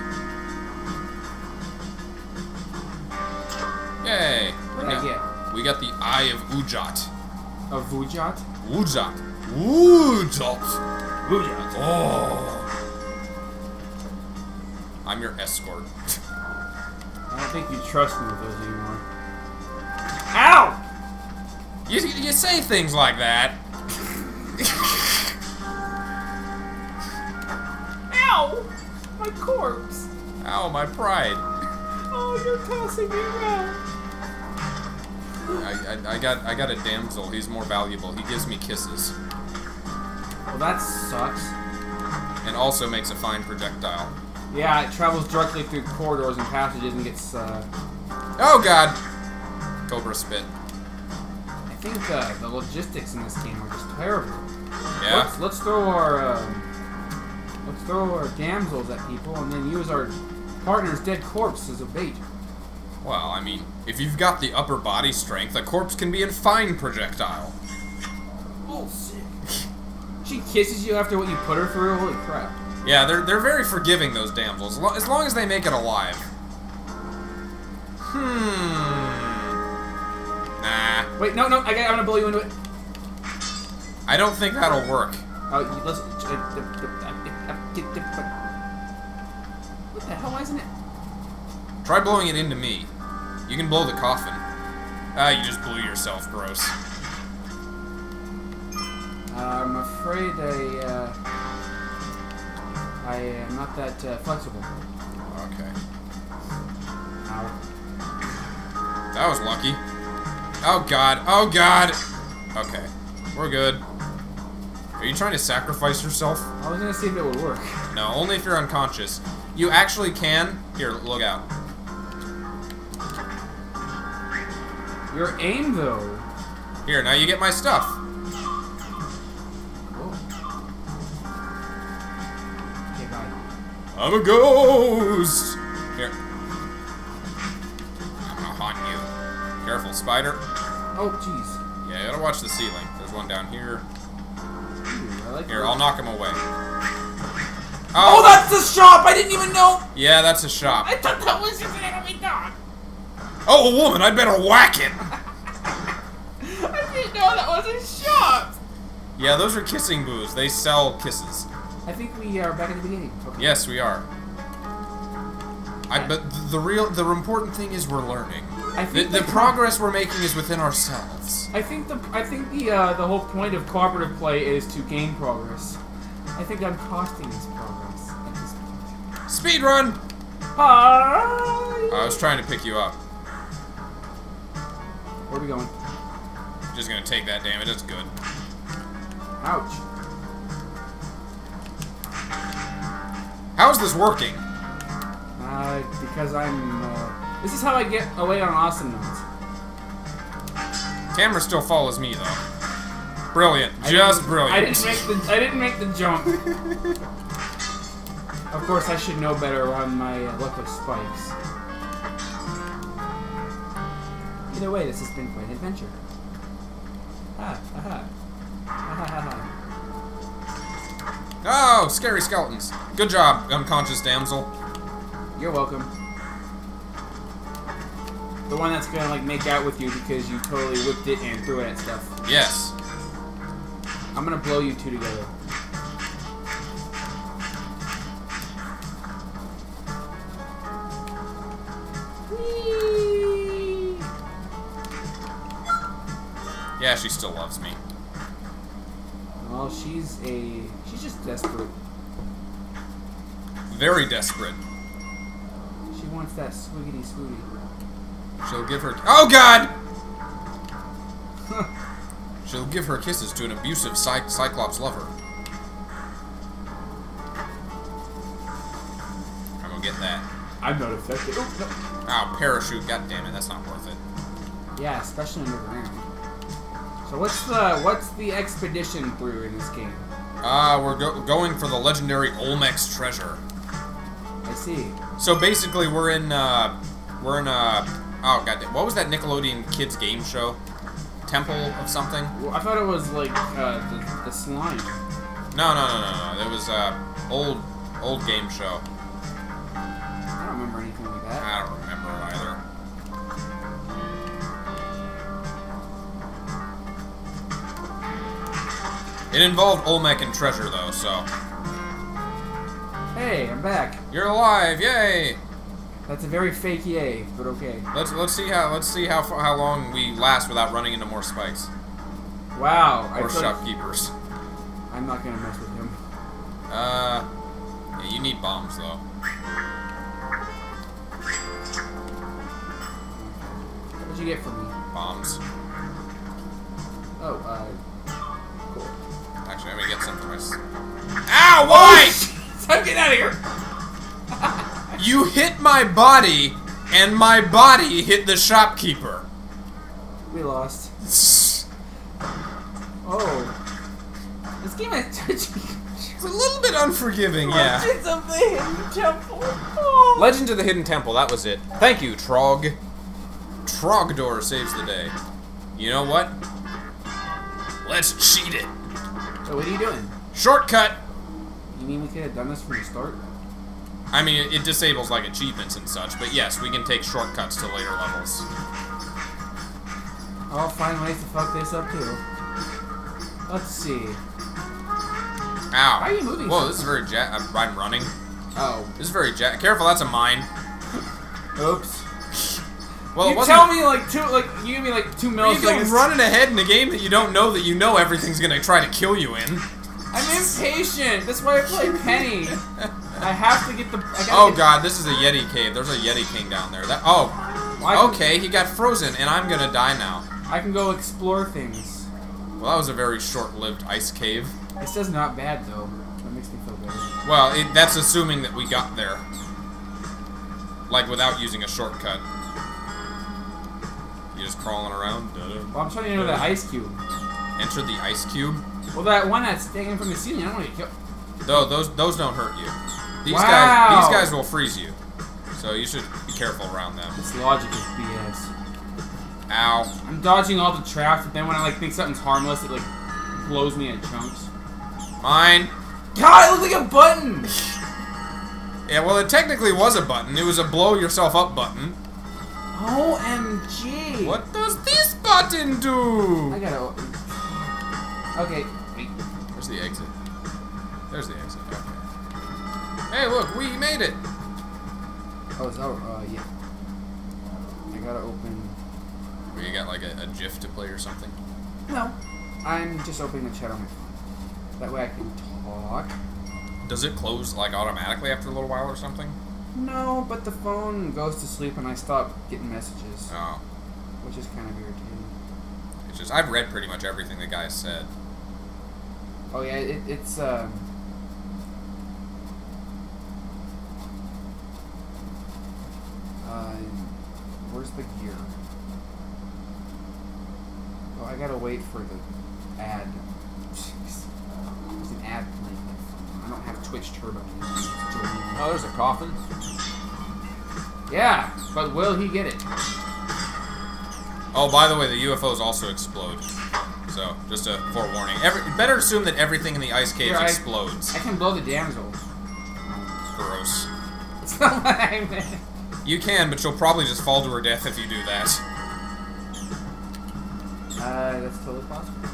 Yay. What did I get? We got the Eye of Ujat. A Vujat? Ujat. Ujat. Vujat. Oh. I'm your escort. I don't think you trust me with those anymore. Ow! You, you say things like that. Ow! My corpse. Ow, my pride. Oh, you're tossing me around. I, I, I got I got a damsel. He's more valuable. He gives me kisses. Well, that sucks. And also makes a fine projectile. Yeah, it travels directly through corridors and passages and gets, uh... Oh, God! Cobra spit. I think uh, the logistics in this game are just terrible. Yeah? Let's, let's throw our, um... Let's throw our damsels at people and then use our partner's dead corpse as a bait. Well, I mean, if you've got the upper body strength, a corpse can be a fine projectile. Bullshit. She kisses you after what you put her through? Holy crap. Yeah, they're they're very forgiving, those damsels, as long as they make it alive. Hmm. Nah. Wait, no, no, I got, I'm gonna blow you into it. I don't think that'll work. Oh, you- let's. Uh, the, the, What the hell, isn't it? Try blowing it into me. You can blow the coffin. Ah, you just blew yourself, gross. Uh, I'm afraid I, uh... I am not that uh, flexible. Okay. Ow. That was lucky. Oh god, oh god! Okay, we're good. Are you trying to sacrifice yourself? I was gonna see if it would work. No, only if you're unconscious. You actually can. Here, look out. Your aim, though. Here, now you get my stuff. Oh. Okay, bye. I'm a ghost! Here. I'm gonna haunt you. Careful, spider. Oh, jeez. Yeah, you gotta watch the ceiling. There's one down here. Ooh, I like Here, those. I'll knock him away. Oh, that's the shop! I didn't even know! Yeah, that's a shop. I thought that was just an enemy dog. Oh, a woman! I'd better whack it! I didn't know that was a shop! Yeah, those are kissing booths. They sell kisses. I think we are back at the beginning. Okay. Yes, we are. I, but the real, the important thing is we're learning. I The, think the the progress we're making is within ourselves. I think the I think the uh, the whole point of cooperative play is to gain progress. I think I'm costing us progress at this point. Speed run! Hi! I was trying to pick you up. Where are we going? Just gonna take that damage. That's good. Ouch. How is this working? Uh, because I'm. Uh, this is how I get away on awesome notes. Camera still follows me though. Brilliant, I just didn't- brilliant. I didn't make the I didn't make the jump. Of course, I should know better around my uh, luck with spikes. Either way, this has been quite an adventure. Ah, aha. Ha ha ha ha. Oh, scary skeletons. Good job, unconscious damsel. You're welcome. The one that's gonna like make out with you because you totally whipped it and threw it at stuff. Yes. I'm gonna blow you two together. Whee! Yeah, she still loves me. Well, she's a she's just desperate. Very desperate. She wants that swiggity swooty. She'll give her... Oh, God! She'll give her kisses to an abusive cy Cyclops lover. I'm gonna get that. I'm not affected. Oh, no. Oh, parachute. God damn it, that's not worth it. Yeah, especially underground. So what's the what's the expedition through in this game? Uh, we're go going for the legendary Olmec's treasure. I see. So basically, we're in, uh, we're in, uh, oh, god damn, what was that Nickelodeon kids game show? Temple of something? Well, I thought it was like uh, the, the slime. No, no, no, no, no. It was, uh, old, old game show. I don't remember anything like that. I don't remember it either. It involved Olmec and treasure, though, so. Hey, I'm back. You're alive! Yay! That's a very fake yay, but okay. Let's let's see how let's see how how long we last without running into more spikes Wow. I or thought- shopkeepers. I'm not gonna mess with him. Uh, yeah, you need bombs though. What'd you get from me? Bombs. Oh, uh, cool. Actually, let me get some for myself. Ow! Why? I'm getting out of here. You hit my body, and my body hit the shopkeeper. We lost. Oh. This game is touching. It's a little bit unforgiving, yeah. Legends of the Hidden Temple. Oh. Legend of the Hidden Temple, that was it. Thank you, Trog. Trogdor saves the day. You know what? Let's cheat it. So what are you doing? Shortcut! You mean we could have done this from the start? I mean, it, it disables, like, achievements and such, but yes, we can take shortcuts to later levels. I'll find ways to fuck this up, too. Let's see. Ow. Why are you moving? Whoa, so this is very ja- I'm, I'm running. Oh. This is very ja- Careful, that's a mine. Oops. Well, you it tell me like two, like you give me like two milliseconds. You go running ahead in a game that you don't know that you know everything's gonna try to kill you in. I'm impatient. That's why I play Penny. I have to get the. I oh get God, this is a Yeti cave. There's a Yeti king down there. That. Oh. well, Okay, can, he got frozen, and I'm gonna die now. I can go explore things. Well, that was a very short-lived ice cave. It says not bad though. That makes me feel better. Well, it, that's assuming that we got there, like without using a shortcut. You just crawling around. Well, I'm trying to enter that ice cube. Enter the ice cube. Well, that one that's hanging from the ceiling. I don't want to get killed. Though those those don't hurt you. These wow. guys these guys will freeze you. So you should be careful around them. This logic is B S. Ow. I'm dodging all the traps, but then when I like think something's harmless, it like blows me in chunks. Mine. God, it looks like a button. Yeah, well, it technically was a button. It was a blow yourself up button. O M G. What does this button do? I gotta. Okay. Wait. Where's the exit? There's the exit. Okay. Hey, look, we made it. Oh, is that? Uh, yeah. I gotta open. Where you got like a, a GIF to play or something? No. I'm just opening the chat on my phone. That way I can talk. Does it close like automatically after a little while or something? No, but the phone goes to sleep and I stop getting messages. Oh. Which is kind of irritating. It's just, I've read pretty much everything the guy said. Oh yeah, it, it's, um... Uh, where's the gear? Oh, I gotta wait for the ad. Jeez. There's an ad playing. I don't have Twitch Turbo anymore. Oh, there's a coffin. Yeah, but will he get it? Oh, by the way, the U F Os also explode. So, just a forewarning. Every, better assume that everything in the ice caves Here, I, explodes. I can blow the damsel. Gross. That's not what I meant. You can, but you'll probably just fall to her death if you do that. Uh, that's totally possible.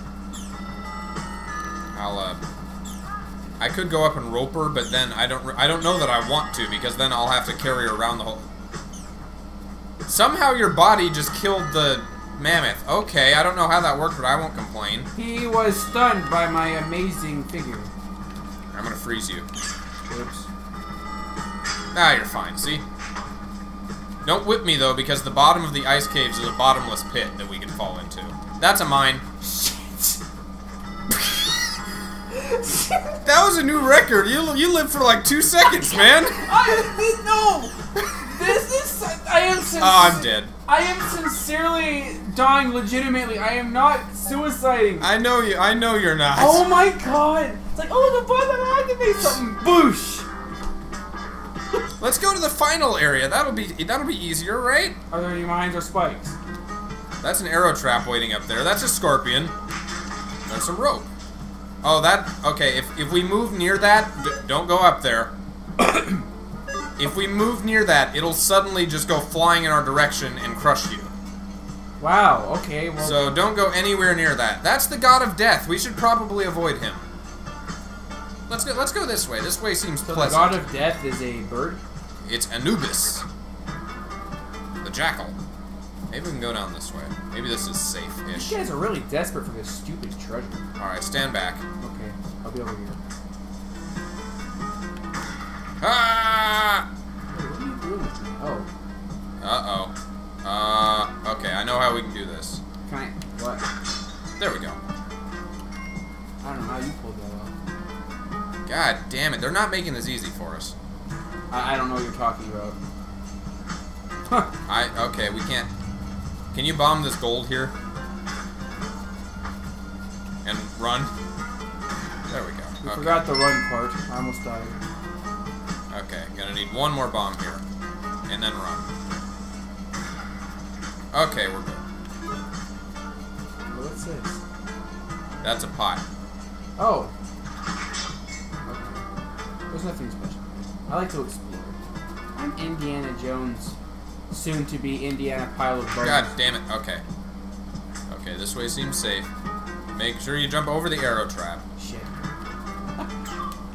I'll, uh... I could go up and rope her, but then I don't I don't know that I want to, because then I'll have to carry her around the whole... Somehow your body just killed the mammoth. Okay, I don't know how that worked, but I won't complain. He was stunned by my amazing figure. I'm gonna freeze you. Oops. Ah, you're fine, see? Don't whip me, though, because the bottom of the ice caves is a bottomless pit that we can fall into. That's a mine. That was a new record. You you lived for like two seconds, man. I no. This is. I am. Sincer Oh, I'm dead. I am sincerely dying. Legitimately, I am not suiciding. I know you. I know you're not. Oh my god! It's like, oh, the button activates something. Boosh. Let's go to the final area. That'll be that'll be easier, right? Are there any mines or spikes? That's an arrow trap waiting up there. That's a scorpion. That's a rope. Oh, that... Okay, if, if we move near that... D don't go up there. If we move near that, it'll suddenly just go flying in our direction and crush you. Wow, okay, well... So don't go anywhere near that. That's the god of death. We should probably avoid him. Let's go, let's go this way. This way seems so pleasant. the god of death is a bird? It's Anubis. The jackal. Maybe we can go down this way. Maybe this is safe-ish. You guys are really desperate for this stupid treasure. Alright, stand back. Okay, I'll be over here. Ah! Wait, what are you doing with me? Oh. Uh-oh. Uh, okay, I know how we can do this. Can I... What? There we go. I don't know how you pulled that off. God damn it, they're not making this easy for us. I, I don't know what you're talking about. I, okay, we can't... Can you bomb this gold here? And run? There we go. We Okay. forgot the run part. I almost died. Okay, gonna need one more bomb here. And then run. Okay, we're good. What's this? That's a pot. Oh. Okay. There's nothing special. I like to explore. I'm Indiana Jones. Soon to be Indiana Pile of Bones. God damn it. Okay. Okay, this way seems safe. Make sure you jump over the arrow trap. Shit.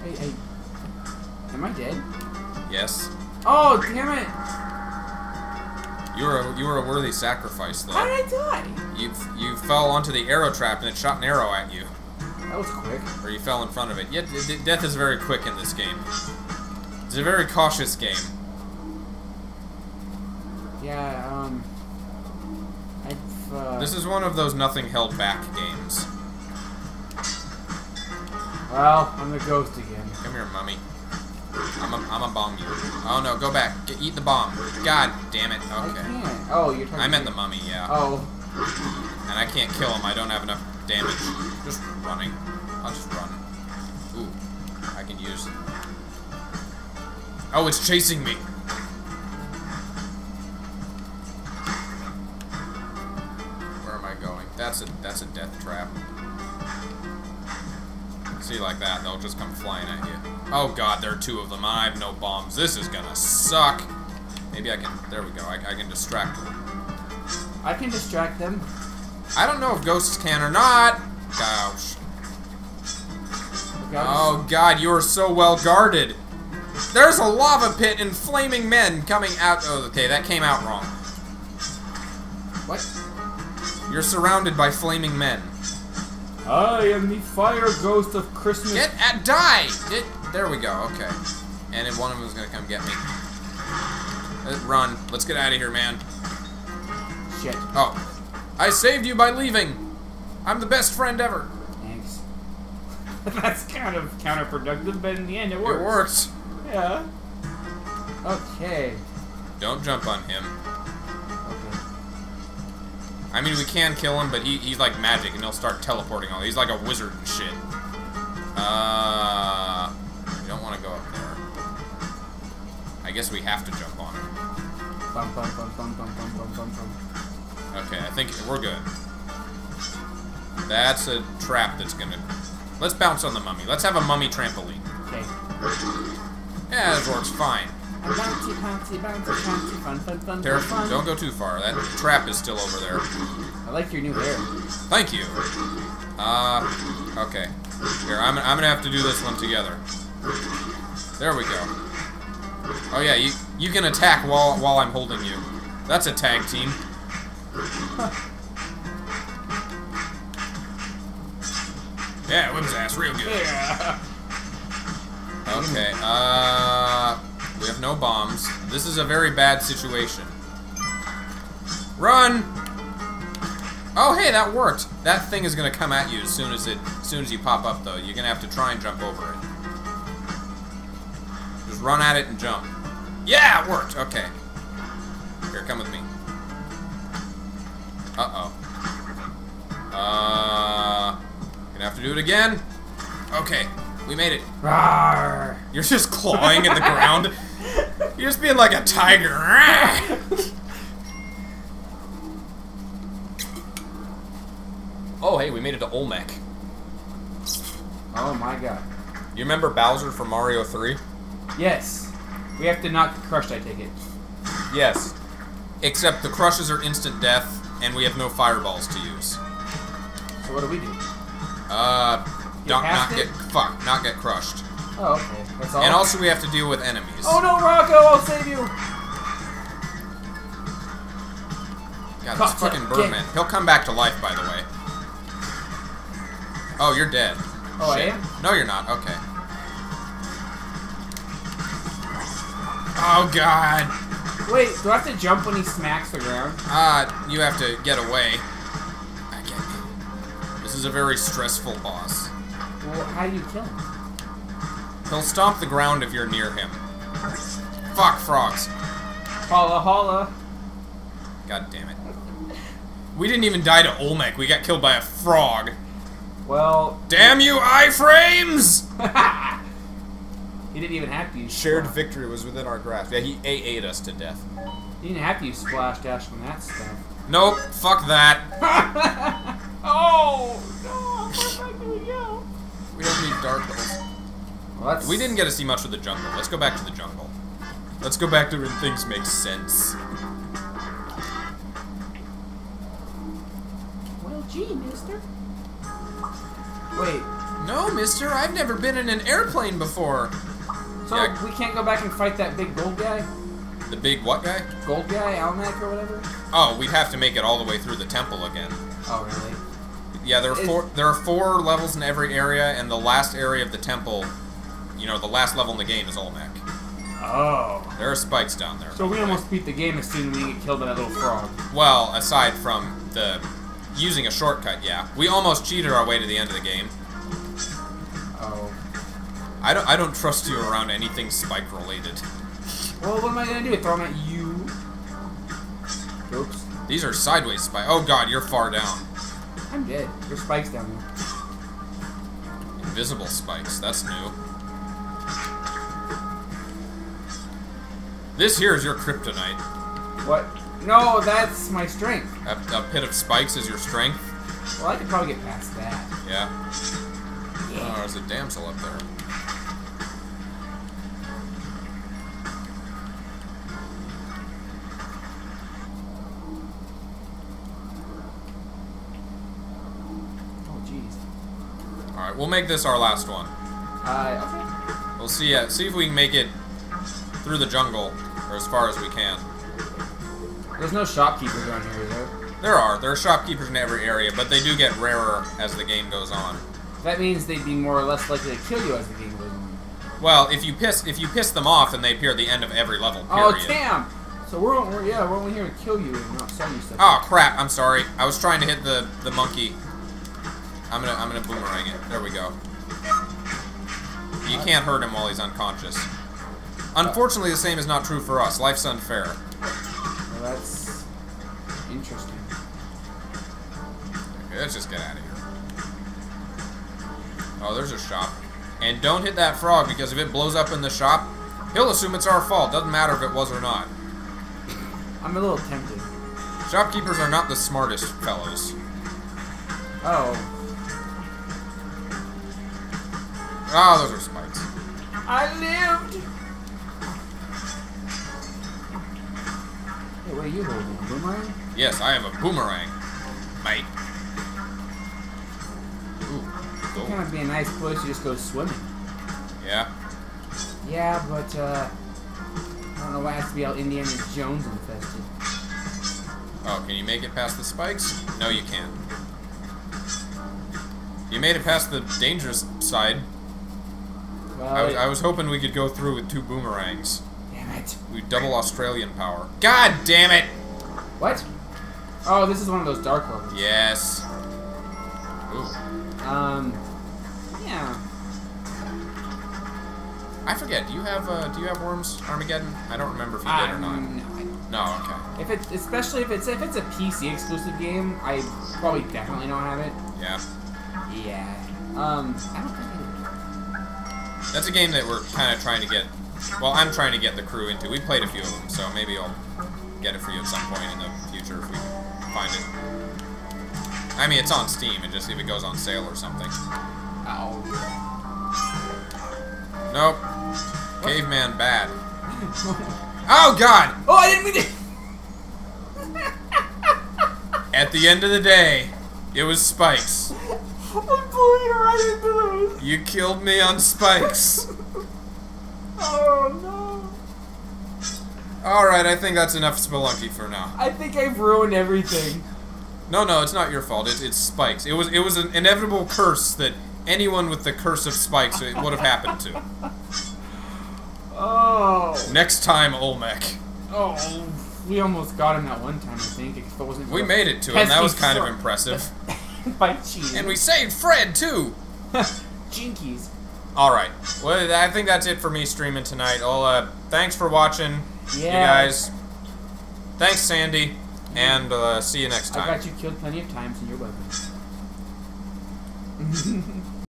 Wait, hey. Am I dead? Yes. Oh, damn it! You were a, you were a worthy sacrifice, though. How did I die? You you fell onto the arrow trap and it shot an arrow at you. That was quick. Or you fell in front of it. Yeah, d d death is very quick in this game. It's a very cautious game. Yeah, um... I've, uh... This is one of those nothing held back games. Well, I'm the ghost again. Come here, mummy. I'm a, I'm a bomb you. Oh no, go back. Get, eat the bomb. God damn it. Okay. I can't. Oh, you're talking I meant to... the mummy, yeah. Oh. And I can't kill him. I don't have enough damage. Just running. I'll just run. Ooh. I can use... Oh, it's chasing me. Where am I going? That's a that's a death trap. See, like that, they'll just come flying at you. Oh god, there are two of them. I have no bombs. This is gonna suck. Maybe I can... There we go. I, I can distract them. I can distract them. I don't know if ghosts can or not. Gosh. Oh god, you are so well guarded. There's a lava pit and flaming men coming out. Oh, okay, that came out wrong. What? You're surrounded by flaming men. I am the fire ghost of Christmas. Get at die! Get, there we go, okay. And then one of them is gonna come get me. Let's run. Let's get out of here, man. Shit. Oh. I saved you by leaving. I'm the best friend ever. Thanks. That's kind of counterproductive, but in the end it works. It works. Yeah. Okay. Don't jump on him. Okay. I mean, we can kill him, but he, he's like magic, and he'll start teleporting all. He's like a wizard and shit. Uh, we don't want to go up there. I guess we have to jump on him. Bum, bum, bum, bum, bum, bum, bum, bum, bum. Okay, I think we're good. That's a trap that's gonna... Let's bounce on the mummy. Let's have a mummy trampoline. Okay. Yeah, that works fine. Bouncy, bouncy, bouncy, bouncy, fun, fun, fun, There, fun. don't go too far. That trap is still over there. I like your new hair. Thank you. Uh, okay. Here, I'm, I'm gonna have to do this one together. There we go. Oh yeah, you you can attack while while I'm holding you. That's a tag team. Yeah, whip his ass real good. Yeah. Okay, uh... we have no bombs. This is a very bad situation. Run! Oh, hey, that worked. That thing is gonna come at you as soon as it, as soon as you pop up, though. You're gonna have to try and jump over it. Just run at it and jump. Yeah, it worked. Okay. Here, come with me. Uh-oh. Uh... Gonna have to do it again. Okay. We made it. Rawr. You're just clawing at the ground. You're just being like a tiger. Oh, hey, we made it to Olmec. Oh my god. You remember Bowser from Mario three? Yes. We have to not get crushed, I take it. Yes. Except the crushes are instant death, and we have no fireballs to use. So what do we do? Uh, don't not it? get fuck, not get crushed. Oh, okay. That's all. And also we have to deal with enemies. Oh no, Rocco! I'll save you. God, Cut, this fucking get- Birdman. He'll come back to life, by the way. Oh, you're dead. Oh, Shit. I am? No, you're not. Okay. Oh, God. Wait, do I have to jump when he smacks the ground? Ah, uh, you have to get away. I get it. This is a very stressful boss. Well, how do you kill him? He'll stomp the ground if you're near him. Fuck, frogs. Holla, holla. God damn it. We didn't even die to Olmec. We got killed by a frog. Well... Damn you, iframes! He didn't even have to use Shared splash. victory was within our grasp. Yeah, he A ate us to death. He didn't have to use splash dash on that stuff. Nope, fuck that. Oh! No, where am I gonna go? We don't need dark holes. Well, that's... We didn't get to see much of the jungle. Let's go back to the jungle. Let's go back to when things make sense. Well, gee, mister. Wait. No, mister, I've never been in an airplane before. So yeah. we can't go back and fight that big gold guy? The big what guy? Gold guy, Almac or whatever? Oh, we'd have to make it all the way through the temple again. Oh, really? Yeah, there are four. There are four levels in every area, and the last area of the temple, you know, the last level in the game is Olmec. Oh. There are spikes down there. So we almost beat the game as soon as we get killed by that little frog. Well, aside from the using a shortcut, yeah, we almost cheated our way to the end of the game. Oh. I don't. I don't trust you around anything spike related. Well, what am I gonna do? Throw them at you? Oops. These are sideways spikes. Oh God, you're far down. I'm dead. There's spikes down there. Invisible spikes. That's new. This here is your kryptonite. What? No, that's my strength. A, a pit of spikes is your strength. Well, I could probably get past that. Yeah. Yeah. Oh, there's a damsel up there. Alright, we'll make this our last one. Uh, okay. We'll see uh, see if we can make it through the jungle, or as far as we can. There's no shopkeepers around here, is there? There are. There are shopkeepers in every area, but they do get rarer as the game goes on. That means they'd be more or less likely to kill you as the game goes on. Well, if you piss if you piss them off, then they appear at the end of every level, period. Oh, damn! So we're, we're yeah, we're only here to kill you and not sell you stuff. Oh, crap. I'm sorry. I was trying to hit the, the monkey. I'm gonna I'm gonna boomerang it. There we go. You can't hurt him while he's unconscious. Unfortunately, the same is not true for us. Life's unfair. Well, that's interesting. Okay, let's just get out of here. Oh, there's a shop. And don't hit that frog, because if it blows up in the shop, he'll assume it's our fault. Doesn't matter if it was or not. I'm a little tempted. Shopkeepers are not the smartest fellows. Oh. Oh, those are spikes. I lived! Hey, what are you holding? A boomerang? Yes, I am a boomerang, mate. Ooh, It's gold. gonna be a nice place to just go swimming. Yeah? Yeah, but, uh... I don't know why it has to be all Indiana Jones infested. Oh, can you make it past the spikes? No, you can't. You made it past the dangerous side. Well, I was, it, I was hoping we could go through with two boomerangs. Damn it. We double Australian power. God damn it! What? Oh, this is one of those dark levels. Yes. Ooh. Um... Yeah. I forget. Do you have uh, do you have Worms Armageddon? I don't remember if you did or Um, not. no, I don't. No, okay. If it's especially if it's if it's a P C exclusive game, I probably definitely don't have it. Yeah. Yeah. Um, I don't think I That's a game that we're kind of trying to get. Well, I'm trying to get the crew into. We played a few of them, so maybe I'll get it for you at some point in the future if we find it. I mean, it's on Steam, and just see if it goes on sale or something. Oh. Nope. Caveman bad. Oh God! Oh, I didn't mean to. At the end of the day, it was spikes. I'm pulling right into those. You killed me on spikes. Oh no. Alright, I think that's enough Spelunky for now. I think I've ruined everything. No, no, it's not your fault. It, it's spikes. It was it was an inevitable curse that anyone with the curse of spikes it would have happened to. Oh. Next time, Olmec. Oh. We almost got him that one time, I think. If it wasn't We made it to him. That was kind of impressive. By cheating. And we saved Fred, too! Jinkies. Alright. Well, I think that's it for me streaming tonight. Well, uh, thanks for watching, Yeah. you guys. Thanks, Sandy. And, uh, see you next time. I got you killed plenty of times, and you're welcome.